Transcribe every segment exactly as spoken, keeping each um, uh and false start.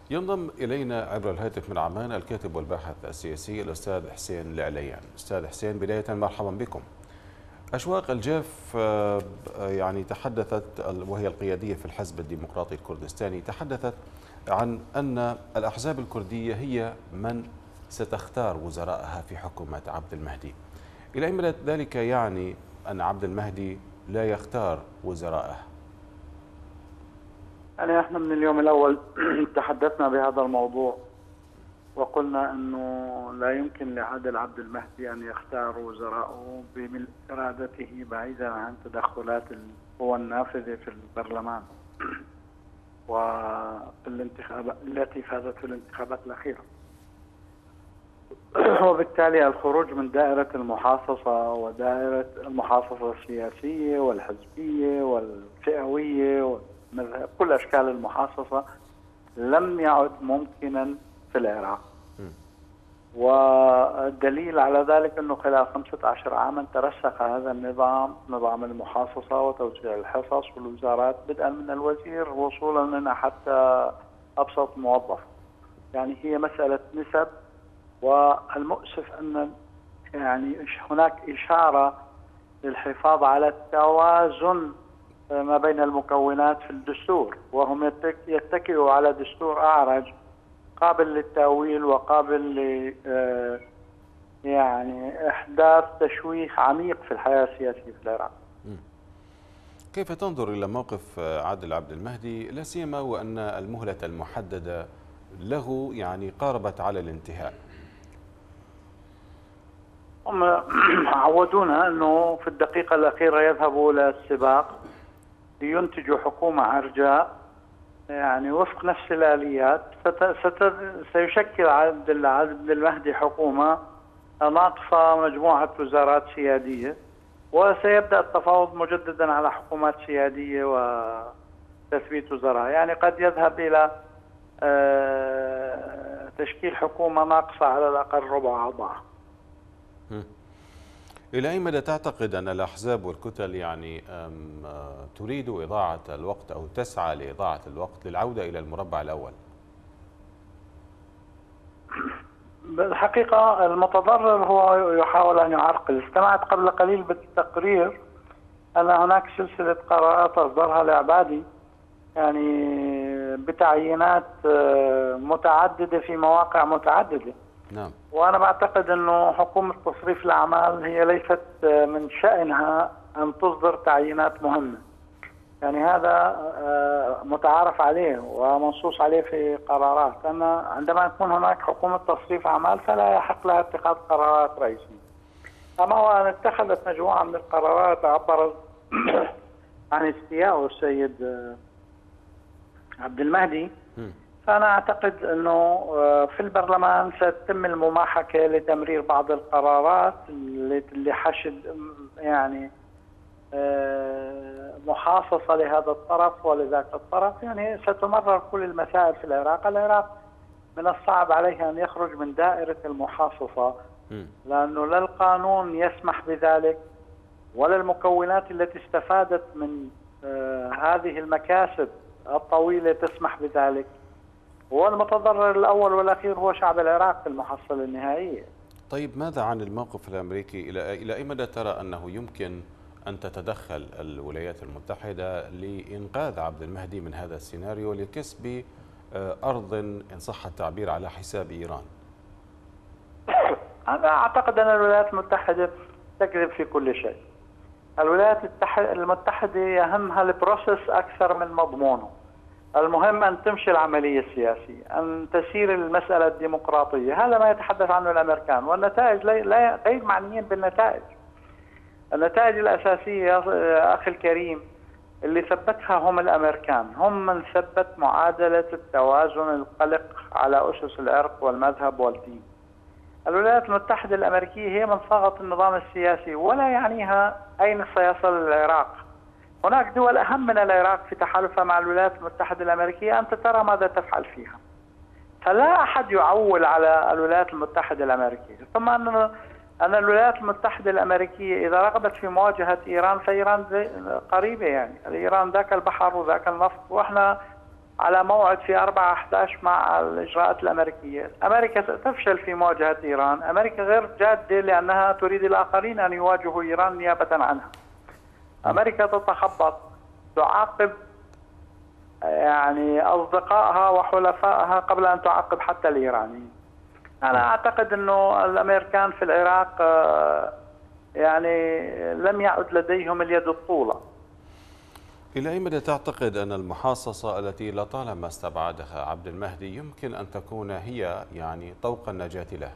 ينضم إلينا عبر الهاتف من عمان الكاتب والباحث السياسي الأستاذ حسين العليان. أستاذ حسين، بداية مرحبا بكم. أشواق الجاف يعني تحدثت، وهي القيادية في الحزب الديمقراطي الكردستاني، تحدثت عن أن الأحزاب الكردية هي من ستختار وزراءها في حكومة عبد المهدي. إلى أي مدى ذلك يعني أن عبد المهدي لا يختار وزراءه؟ يعني احنا من اليوم الاول تحدثنا بهذا الموضوع وقلنا انه لا يمكن لعادل عبد المهدي ان يختار وزراءه بملء ارادته بعيدا عن تدخلات القوى النافذه في البرلمان وفي الانتخابات التي فازت في الانتخابات الاخيره. وبالتالي الخروج من دائره المحاصصه ودائره المحاصصه السياسيه والحزبيه والفئويه، كل أشكال المحاصصة لم يعد ممكنا في العراق. والدليل على ذلك أنه خلال خمسة عشر عاما ترسخ هذا النظام، نظام المحاصصة وتوزيع الحصص والوزارات بدءا من الوزير وصولا لنا حتى أبسط موظف. يعني هي مسألة نسب، والمؤسف أن يعني هناك إشارة للحفاظ على التوازن ما بين المكونات في الدستور، وهم يتكئوا على دستور أعرج قابل للتأويل وقابل ل يعني إحداث تشويه عميق في الحياة السياسية في العراق. كيف تنظر إلى موقف عادل عبد المهدي، لا سيما وأن المهلة المحددة له يعني قاربت على الانتهاء؟ هم عودونا أنه في الدقيقة الأخيرة يذهبوا إلى السباق لينتجوا حكومة عرجاء يعني وفق نفس الآليات. سيشكل عبد عبد المهدي حكومة ناقصة مجموعة وزارات سيادية، وسيبدأ التفاوض مجددا على حكومات سيادية وتثبيت وزراء. يعني قد يذهب إلى تشكيل حكومة ناقصة على الأقل ربع أعضاء. إلى أي مدى تعتقد أن الأحزاب والكتل يعني تريد إضاعة الوقت أو تسعى لإضاعة الوقت للعودة إلى المربع الأول؟ بالحقيقة المتضرر هو يحاول أن يعرقل. استمعت قبل قليل بالتقرير أن هناك سلسلة قرارات أصدرها العبادي يعني بتعيينات متعددة في مواقع متعددة. نعم. وأنا بعتقد أنه حكومة تصريف الأعمال هي ليست من شأنها أن تصدر تعيينات مهمة. يعني هذا متعارف عليه ومنصوص عليه في قرارات، أن عندما يكون هناك حكومة تصريف أعمال فلا يحق لها اتخاذ قرارات رئيسية. أما وأن اتخذت مجموعة من القرارات عبر عن استياء السيد عبد المهدي، فأنا أعتقد أنه في البرلمان ستتم المماحكة لتمرير بعض القرارات لحشد يعني محاصصة لهذا الطرف ولذاك الطرف. يعني ستمرر كل المسائل في العراق. العراق من الصعب عليه أن يخرج من دائرة المحاصصة، لأنه لا القانون يسمح بذلك ولا المكونات التي استفادت من هذه المكاسب الطويلة تسمح بذلك. والمتضرر الأول والأخير هو شعب العراق في المحصلة النهائية. طيب ماذا عن الموقف الأمريكي؟ إلى إلى أي مدى ترى أنه يمكن أن تتدخل الولايات المتحدة لإنقاذ عبد المهدي من هذا السيناريو لكسب أرض إن صح التعبير على حساب إيران؟ أنا أعتقد أن الولايات المتحدة تكذب في كل شيء. الولايات المتحدة يهمها البروسيس أكثر من مضمونه. المهم أن تمشي العملية السياسية، أن تسير المسألة الديمقراطية. هذا ما يتحدث عنه الأمريكان، والنتائج لا غير معنيين بالنتائج. النتائج الأساسية أخي الكريم اللي ثبتها هم الأمريكان، هم من ثبت معادلة التوازن القلق على أسس العرق والمذهب والدين. الولايات المتحدة الأمريكية هي من صاغت النظام السياسي، ولا يعنيها أين سيصل العراق. هناك دول أهم من العراق في تحالفها مع الولايات المتحدة الأمريكية، أنت ترى ماذا تفعل فيها. فلا أحد يعول على الولايات المتحدة الأمريكية. ثم أن أن الولايات المتحدة الأمريكية إذا رغبت في مواجهة إيران فإيران قريبة. يعني إيران ذاك البحر وذاك النفط، وإحنا على موعد في أربعة أحد عشر مع الإجراءات الأمريكية. أمريكا ستفشل في مواجهة إيران. أمريكا غير جادة لأنها تريد الآخرين أن يواجهوا إيران نيابة عنها. أمريكا تتخبط، تعاقب يعني أصدقائها وحلفائها قبل أن تعاقب حتى الإيرانيين. أنا أعتقد أنه الأمريكان في العراق يعني لم يعد لديهم اليد الطولة. إلى أي مدى تعتقد أن المحاصصة التي لطالما استبعدها عبد المهدي يمكن أن تكون هي يعني طوق النجاة له؟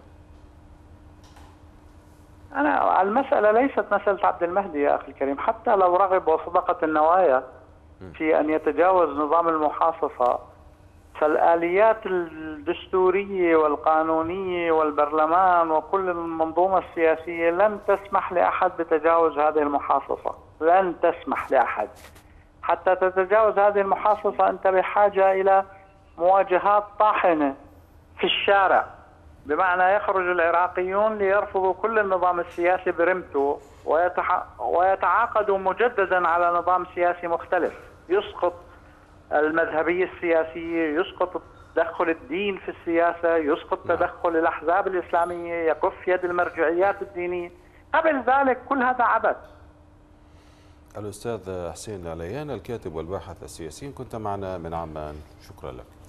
أنا المسألة ليست مسألة عبد المهدي يا أخي الكريم، حتى لو رغب وصدقت النوايا في أن يتجاوز نظام المحاصصة، فالآليات الدستورية والقانونية والبرلمان وكل المنظومة السياسية لن تسمح لأحد بتجاوز هذه المحاصصة، لن تسمح لأحد. حتى تتجاوز هذه المحاصصة أنت بحاجة إلى مواجهات طاحنة في الشارع، بمعنى يخرج العراقيون ليرفضوا كل النظام السياسي برمته ويتعاقدوا مجددا على نظام سياسي مختلف يسقط المذهبية السياسية، يسقط تدخل الدين في السياسة، يسقط تدخل الأحزاب الإسلامية، يكف يد المرجعيات الدينية. قبل ذلك كل هذا عبث. الأستاذ حسين العليان الكاتب والباحث السياسي، كنت معنا من عمان، شكرا لك.